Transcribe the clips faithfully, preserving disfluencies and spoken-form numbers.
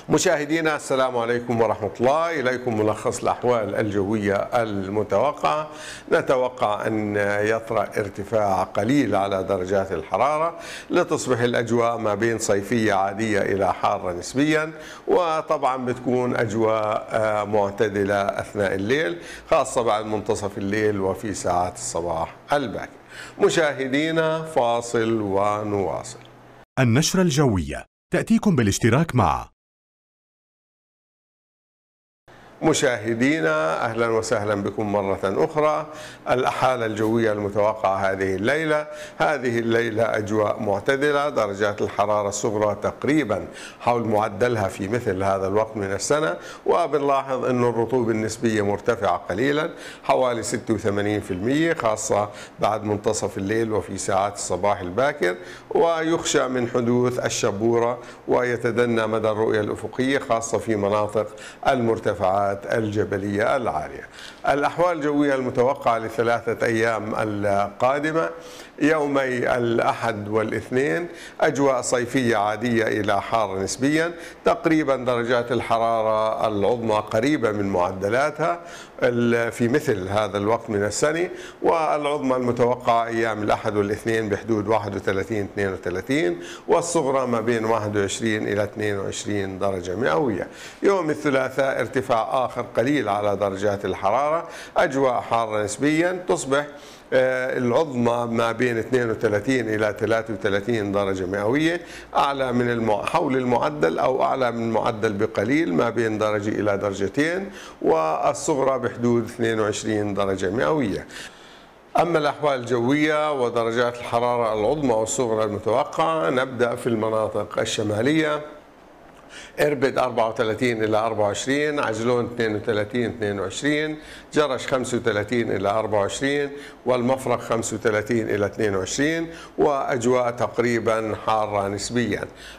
مشاهدينا السلام عليكم ورحمة الله. إليكم ملخص الأحوال الجوية المتوقعة. نتوقع أن يطرأ ارتفاع قليل على درجات الحرارة لتصبح الأجواء ما بين صيفية عادية إلى حارة نسبيا، وطبعا بتكون أجواء معتدلة أثناء الليل، خاصة بعد منتصف الليل وفي ساعات الصباح الباكر. مشاهدينا فاصل ونواصل. النشرة الجوية تأتيكم بالاشتراك مع مشاهدينا أهلا وسهلا بكم مرة أخرى. الحالة الجوية المتوقعة هذه الليلة هذه الليلة أجواء معتدلة، درجات الحرارة الصغرى تقريبا حول معدلها في مثل هذا الوقت من السنة، وبنلاحظ أن الرطوبة النسبية مرتفعة قليلا حوالي ستة وثمانين بالمئة، خاصة بعد منتصف الليل وفي ساعات الصباح الباكر، ويخشى من حدوث الشبورة ويتدنى مدى الرؤية الأفقية خاصة في مناطق المرتفعات الجبلية العالية. الأحوال الجوية المتوقعة لثلاثة أيام القادمة: يومي الأحد والاثنين أجواء صيفية عادية إلى حار نسبيا، تقريبا درجات الحرارة العظمى قريبة من معدلاتها في مثل هذا الوقت من السنة، والعظمى المتوقعة أيام الأحد والاثنين بحدود واحد وثلاثين اثنين وثلاثين، والصغرى ما بين واحد وعشرين إلى اثنين وعشرين درجة مئوية. يوم الثلاثاء ارتفاع آخر قليل على درجات الحرارة، أجواء حارة نسبيا، تصبح العظمى ما بين اثنين وثلاثين إلى ثلاثة وثلاثين درجة مئوية، أعلى من المع... حول المعدل أو أعلى من المعدل بقليل ما بين درجة إلى درجتين، والصغرى بحدود اثنين وعشرين درجة مئوية. أما الأحوال الجوية ودرجات الحرارة العظمى والصغرى المتوقعة، نبدأ في المناطق الشمالية: إربد أربعة وثلاثين إلى أربعة وعشرين، عجلون اثنين وثلاثين اثنين وعشرين، جرش خمسة وثلاثين إلى أربعة وعشرين، والمفرق خمسة وثلاثين إلى اثنين وعشرين، وأجواء تقريبا حارة نسبيا.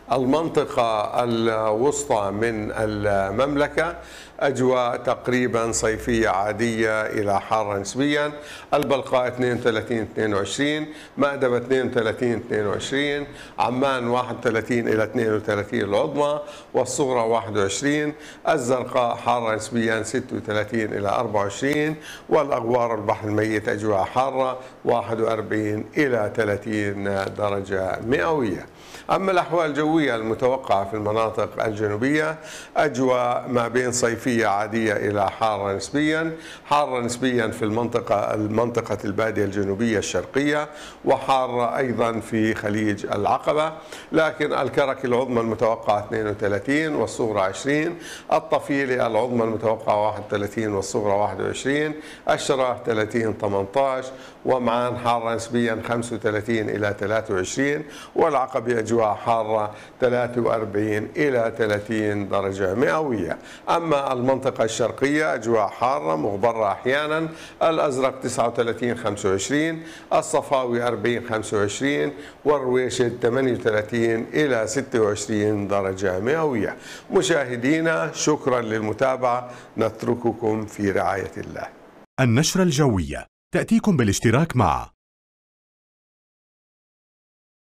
المنطقة الوسطى من المملكة أجواء تقريبا صيفية عادية إلى حارة نسبيا: البلقاء اثنين وثلاثين اثنين وعشرين، مأدبة اثنين وثلاثين اثنين وعشرين، عمان واحد وثلاثين إلى اثنين وثلاثين العظمى والصغرى واحد وعشرين، الزرقاء حارة نسبيا ستة وثلاثين إلى أربعة وعشرين، والأغوار البحر الميت أجواء حارة واحد وأربعين إلى ثلاثين درجة مئوية. أما الأحوال الجوية المتوقعة في المناطق الجنوبية أجواء ما بين صيفية عادية إلى حارة نسبيا، حارة نسبيا في المنطقة المنطقة البادية الجنوبية الشرقية، وحارة أيضا في خليج العقبة، لكن الكرك العظمى المتوقعة اثنين وثلاثين والصغرى عشرين، الطفيلة العظمى المتوقعة واحد وثلاثين والصغرى واحد وعشرين، الشراح ثلاثين ثمانية عشر، ومعان حارة نسبيا خمسة وثلاثين إلى ثلاثة وعشرين، والعقبة أجواء حارة ثلاثة وأربعين إلى ثلاثين درجة مئوية. أما المنطقة الشرقية أجواء حارة مغبرة أحيانا، الأزرق تسعة وثلاثين خمسة وعشرين، الصفاوي أربعين خمسة وعشرين، والرويشد ثمانية وثلاثين إلى ستة وعشرين درجة مئوية. مشاهدينا شكرا للمتابعة، نترككم في رعاية الله. النشرة الجوية تأتيكم بالاشتراك مع